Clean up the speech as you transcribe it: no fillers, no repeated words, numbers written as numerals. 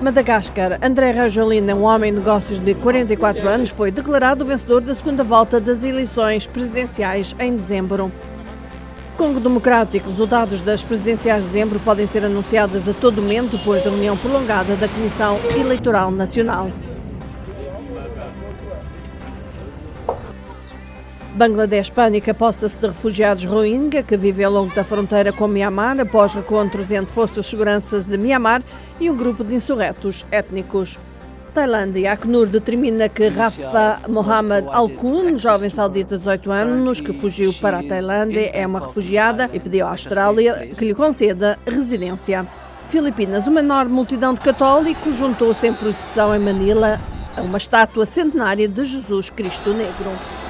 Madagascar. André Rajoelina, um homem de negócios de 44 anos, foi declarado vencedor da segunda volta das eleições presidenciais em dezembro. Congo Democrático. Resultados das presidenciais de dezembro podem ser anunciados a todo momento depois da reunião prolongada da Comissão Eleitoral Nacional. Bangladesh. Pânica poça-se de refugiados Rohingya que vivem ao longo da fronteira com Mianmar após encontros entre forças de segurança de Mianmar e um grupo de insurretos étnicos. Tailândia. A Acnur determina que Rafa Mohammed Al-Kun, jovem saudita de 18 anos que fugiu para a Tailândia, é uma refugiada e pediu à Austrália que lhe conceda residência. Filipinas. Uma enorme multidão de católicos juntou-se em procissão em Manila a uma estátua centenária de Jesus Cristo Negro.